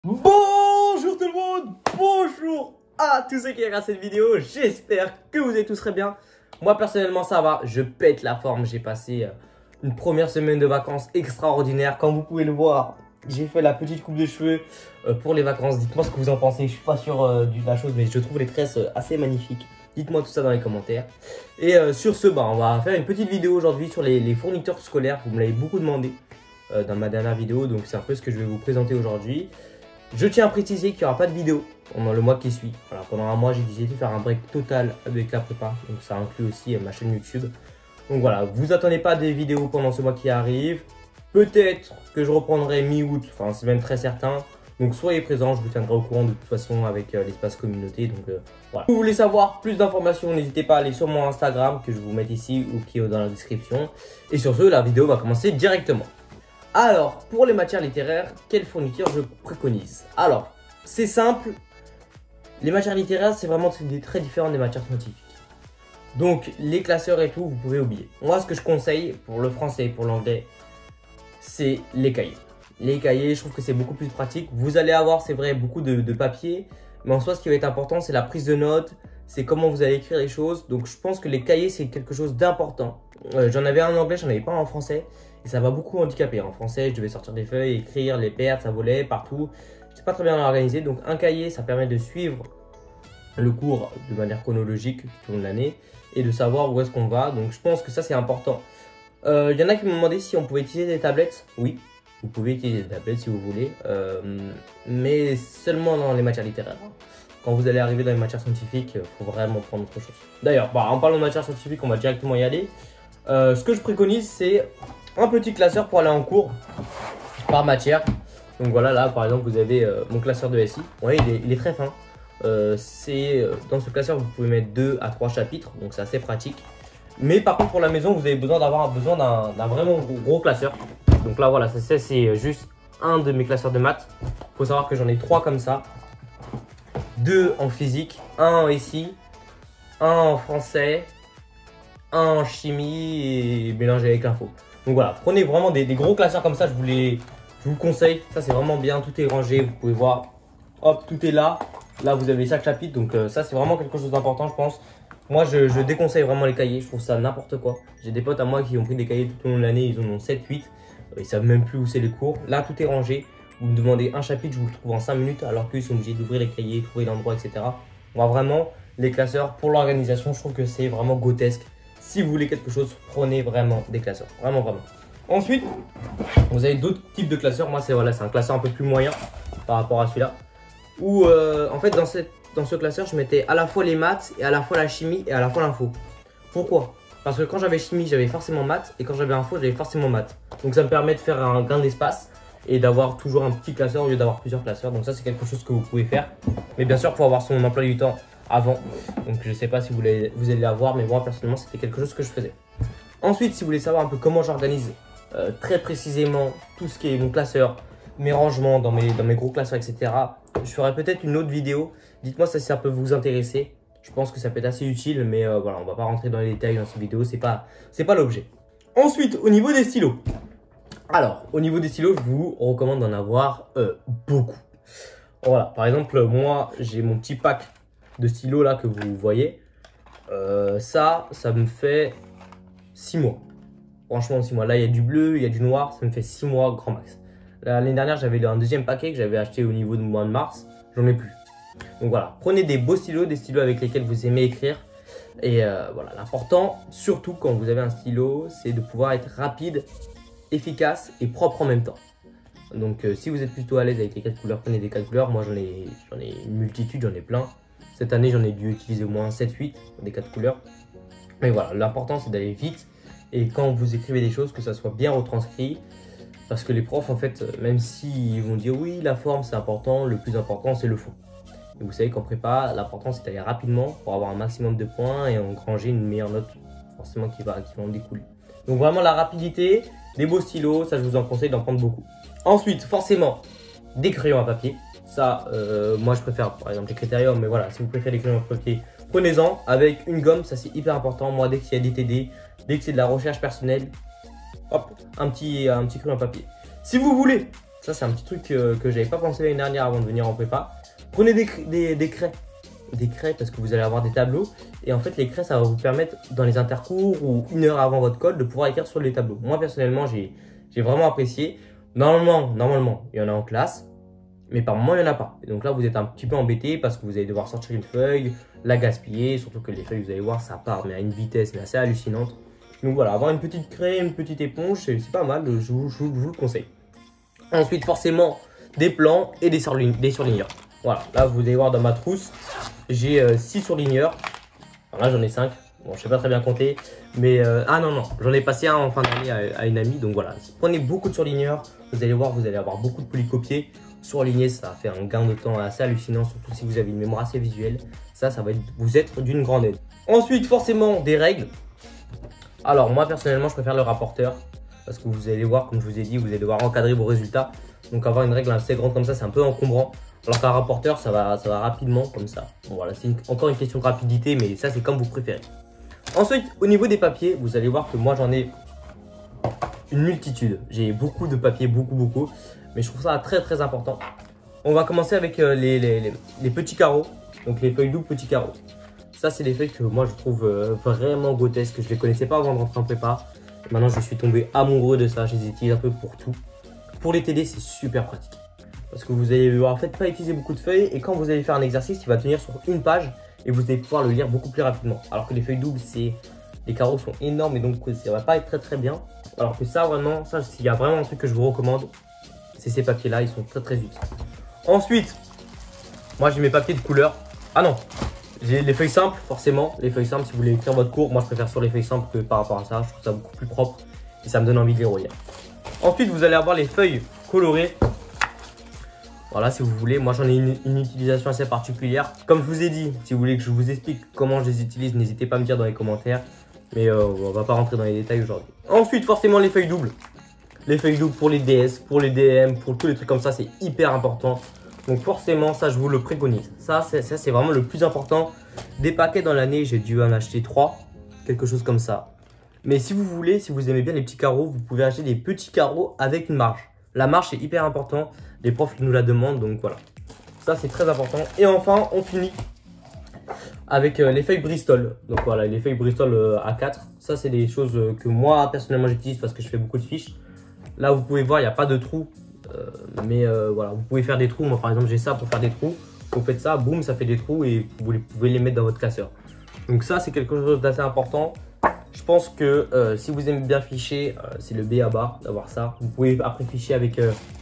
Bonjour tout le monde, bonjour à tous ceux qui regardent cette vidéo, j'espère que vous allez tous très bien. Moi personnellement ça va, je pète la forme, j'ai passé une première semaine de vacances extraordinaire. Comme vous pouvez le voir, j'ai fait la petite coupe de cheveux pour les vacances. Dites-moi ce que vous en pensez, je suis pas sûr de la chose mais je trouve les tresses assez magnifiques. Dites-moi tout ça dans les commentaires. Et sur ce, on va faire une petite vidéo aujourd'hui sur les fournitures scolaires. Vous me l'avez beaucoup demandé dans ma dernière vidéo, donc c'est un peu ce que je vais vous présenter aujourd'hui. Je tiens à préciser qu'il n'y aura pas de vidéo pendant le mois qui suit. Voilà, pendant un mois, j'ai décidé de faire un break total avec la prépa. Donc ça inclut aussi ma chaîne YouTube. Donc voilà, vous attendez pas des vidéos pendant ce mois qui arrive. Peut-être que je reprendrai mi-août, enfin c'est même très certain. Donc soyez présents, je vous tiendrai au courant de toute façon avec l'espace communauté. Donc voilà. Si vous voulez savoir plus d'informations, n'hésitez pas à aller sur mon Instagram que je vais vous mettre ici ou qui est dans la description. Et sur ce, la vidéo va commencer directement. Alors, pour les matières littéraires, quelle fourniture je préconise? Alors, c'est simple. Les matières littéraires, c'est vraiment très différent des matières scientifiques. Donc, les classeurs et tout, vous pouvez oublier. Moi, ce que je conseille pour le français et pour l'anglais, c'est les cahiers. Les cahiers, je trouve que c'est beaucoup plus pratique. Vous allez avoir, c'est vrai, beaucoup de papier. Mais en soi, ce qui va être important, c'est la prise de notes. C'est comment vous allez écrire les choses. Donc, je pense que les cahiers, c'est quelque chose d'important. J'en avais un en anglais, j'en avais pas un en français. Et ça m'a beaucoup handicapé. En français, je devais sortir des feuilles, écrire, les perdre, ça volait partout. C'est pas très bien organisé. Donc un cahier, ça permet de suivre le cours de manière chronologique tout au long de l'année et de savoir où est-ce qu'on va. Donc je pense que ça, c'est important. Il y en a qui m'ont demandé si on pouvait utiliser des tablettes. Oui, vous pouvez utiliser des tablettes si vous voulez. Mais seulement dans les matières littéraires. Quand vous allez arriver dans les matières scientifiques, il faut vraiment prendre autre chose. D'ailleurs, en parlant de matières scientifiques, on va directement y aller. Ce que je préconise, c'est un petit classeur pour aller en cours par matière. Donc voilà, là par exemple vous avez mon classeur de SI. Ouais, il est très fin. Dans ce classeur vous pouvez mettre 2 à 3 chapitres, donc c'est assez pratique. Mais par contre pour la maison vous avez besoin d'un vraiment gros classeur. Donc là voilà, c'est juste un de mes classeurs de maths. Il faut savoir que j'en ai 3 comme ça. 2 en physique, 1 en SI, 1 en français, 1 en chimie et mélangé avec l'info. Donc voilà, prenez vraiment des gros classeurs comme ça, je vous conseille. Ça c'est vraiment bien, tout est rangé, vous pouvez voir. Hop, tout est là. Là vous avez chaque chapitre, donc ça c'est vraiment quelque chose d'important je pense. Moi je déconseille vraiment les cahiers, je trouve ça n'importe quoi. J'ai des potes à moi qui ont pris des cahiers tout au long de l'année, ils en ont 7-8. Ils savent même plus où c'est les cours. Là tout est rangé, vous me demandez un chapitre, je vous le trouve en 5 minutes alors qu'ils sont obligés d'ouvrir les cahiers, trouver l'endroit, etc. Moi vraiment, les classeurs pour l'organisation, je trouve que c'est vraiment grotesque. Si vous voulez quelque chose, prenez vraiment des classeurs. Vraiment, vraiment. Ensuite, vous avez d'autres types de classeurs. Moi, c'est un classeur un peu plus moyen par rapport à celui-là. Où, en fait, dans ce classeur, je mettais à la fois les maths et à la fois la chimie et à la fois l'info. Pourquoi? Parce que quand j'avais chimie, j'avais forcément maths. Et quand j'avais info, j'avais forcément maths. Donc, ça me permet de faire un gain d'espace et d'avoir toujours un petit classeur au lieu d'avoir plusieurs classeurs. Donc, ça, c'est quelque chose que vous pouvez faire. Mais bien sûr, il faut avoir son emploi du temps avant. Donc je sais pas si vous allez l'avoir, mais moi personnellement c'était quelque chose que je faisais. Ensuite, si vous voulez savoir un peu comment j'organise très précisément tout ce qui est mon classeur, mes rangements dans mes gros classeurs, etc. Je ferai peut-être une autre vidéo. Dites-moi si ça peut vous intéresser. Je pense que ça peut être assez utile, mais voilà, on va pas rentrer dans les détails dans cette vidéo, c'est pas l'objet. Ensuite, au niveau des stylos. Alors, au niveau des stylos, je vous recommande d'en avoir beaucoup. Voilà, par exemple, moi j'ai mon petit pack de stylos là que vous voyez, ça me fait 6 mois. Franchement 6 mois. Là il y a du bleu, il y a du noir, ça me fait 6 mois grand max. L'année dernière j'avais un deuxième paquet que j'avais acheté au niveau du mois de mars, j'en ai plus. Donc voilà, prenez des beaux stylos, des stylos avec lesquels vous aimez écrire. Et voilà, l'important, surtout quand vous avez un stylo, c'est de pouvoir être rapide, efficace et propre en même temps. Donc si vous êtes plutôt à l'aise avec les 4 couleurs, prenez des 4 couleurs. Moi j'en ai une multitude, j'en ai plein. Cette année j'en ai dû utiliser au moins 7-8 des 4 couleurs. Mais voilà, l'important c'est d'aller vite. Et quand vous écrivez des choses, que ça soit bien retranscrit. Parce que les profs en fait, même s'ils vont dire oui la forme c'est important, le plus important c'est le fond. Et vous savez qu'en prépa, l'important c'est d'aller rapidement pour avoir un maximum de points et engranger une meilleure note forcément qui va en découler. Donc vraiment la rapidité, des beaux stylos, ça je vous en conseille d'en prendre beaucoup. Ensuite, forcément, des crayons à papier. Ça, moi je préfère par exemple les Critérium, mais voilà, si vous préférez les crayons à papier, prenez-en avec une gomme, ça c'est hyper important. Moi, dès qu'il y a des TD, dès que c'est de la recherche personnelle, hop, un petit crayon à papier. Si vous voulez Ça, c'est un petit truc que j'avais pas pensé l'année dernière avant de venir en prépa. Prenez des craies. Des craies parce que vous allez avoir des tableaux. Et en fait, les craies, ça va vous permettre dans les intercours ou 1 heure avant votre colle de pouvoir écrire sur les tableaux. Moi, personnellement, j'ai vraiment apprécié. Normalement, il y en a en classe. Mais par moment, il n'y en a pas. Et donc là, vous êtes un petit peu embêté parce que vous allez devoir sortir une feuille, la gaspiller. Surtout que les feuilles, vous allez voir, ça part mais à une vitesse mais assez hallucinante. Donc voilà, avoir une petite craie, une petite éponge, c'est pas mal. Je vous le conseille. Ensuite, forcément, des plans et des surligneurs. Voilà, là, vous allez voir dans ma trousse, j'ai 6 surligneurs. Alors là, j'en ai 5. Bon, je sais pas très bien compter. Mais, non, j'en ai passé un en fin d'année à une amie. Donc voilà, prenez beaucoup de surligneurs. Vous allez voir, vous allez avoir beaucoup de polycopiés. Surligner, ça va faire un gain de temps assez hallucinant, surtout si vous avez une mémoire assez visuelle. Ça va vous être d'une grande aide. Ensuite, forcément, des règles. Alors, moi, personnellement, je préfère le rapporteur. Parce que vous allez voir, comme je vous ai dit, vous allez devoir encadrer vos résultats. Donc, avoir une règle assez grande comme ça, c'est un peu encombrant. Alors qu'un rapporteur, ça va rapidement comme ça. Bon, voilà, c'est encore une question de rapidité, mais ça, c'est comme vous préférez. Ensuite, au niveau des papiers, vous allez voir que moi, j'en ai une multitude. J'ai beaucoup de papiers, beaucoup. Mais je trouve ça très important. On va commencer avec les petits carreaux. Donc, les feuilles doubles petits carreaux. Ça, c'est des feuilles que moi, je trouve vraiment grotesques. Je ne les connaissais pas avant de rentrer en prépa. Maintenant, je suis tombé amoureux de ça. Je les utilise un peu pour tout. Pour les TD, c'est super pratique. Parce que vous allez en fait pas utiliser beaucoup de feuilles. Et quand vous allez faire un exercice, il va tenir sur une page. Et vous allez pouvoir le lire beaucoup plus rapidement. Alors que les feuilles doubles, les carreaux sont énormes. Et donc, ça va pas être très bien. Alors que ça, vraiment, s'il y a vraiment un truc que je vous recommande, c'est ces papiers-là. Ils sont très utiles. Ensuite, moi, j'ai mes papiers de couleur. Ah non, j'ai les feuilles simples, forcément. Les feuilles simples, si vous voulez écrire votre cours, moi, je préfère sur les feuilles simples que par rapport à ça. Je trouve ça beaucoup plus propre. Et ça me donne envie de les relire. Ensuite, vous allez avoir les feuilles colorées. Voilà, si vous voulez, moi j'en ai une utilisation assez particulière. Comme je vous ai dit, si vous voulez que je vous explique comment je les utilise, n'hésitez pas à me dire dans les commentaires. Mais on va pas rentrer dans les détails aujourd'hui. Ensuite, forcément, les feuilles doubles. Les feuilles doubles pour les DS, pour les DM, pour tous les trucs comme ça, c'est hyper important. Donc forcément, ça, je vous le préconise. Ça, c'est vraiment le plus important. Des paquets dans l'année, j'ai dû en acheter 3. Quelque chose comme ça. Mais si vous voulez, si vous aimez bien les petits carreaux, vous pouvez acheter des petits carreaux avec une marge. La marge, c'est hyper important. Les profs nous la demandent, donc voilà. Ça, c'est très important. Et enfin, on finit avec les feuilles Bristol. Donc voilà, les feuilles Bristol A4. Ça, c'est des choses que moi, personnellement, j'utilise parce que je fais beaucoup de fiches. Là, vous pouvez voir, il n'y a pas de trous. Voilà, vous pouvez faire des trous. Moi, par exemple, j'ai ça pour faire des trous. Vous faites ça, boum, ça fait des trous et vous pouvez les mettre dans votre classeur. Donc ça, c'est quelque chose d'assez important. Je pense que si vous aimez bien ficher, c'est le B à bas d'avoir ça. Vous pouvez après ficher avec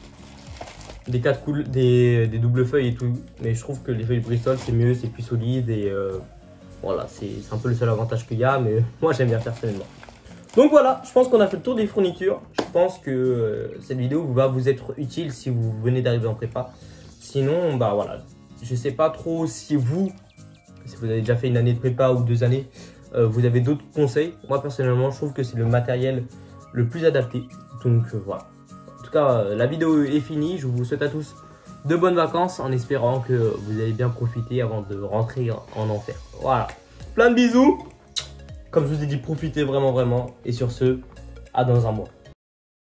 des doubles feuilles et tout. Mais je trouve que les feuilles Bristol, c'est mieux, c'est plus solide. Et voilà, c'est un peu le seul avantage qu'il y a. Mais moi, j'aime bien personnellement. Donc voilà, je pense qu'on a fait le tour des fournitures. Je pense que cette vidéo va vous être utile si vous venez d'arriver en prépa. Sinon, bah voilà, je sais pas trop si vous avez déjà fait une année de prépa ou 2 années, vous avez d'autres conseils. Moi personnellement, je trouve que c'est le matériel le plus adapté. Donc voilà. En tout cas, la vidéo est finie. Je vous souhaite à tous de bonnes vacances en espérant que vous allez bien profiter avant de rentrer en enfer. Voilà. Plein de bisous. Comme je vous ai dit, profitez vraiment. Et sur ce, à dans un mois.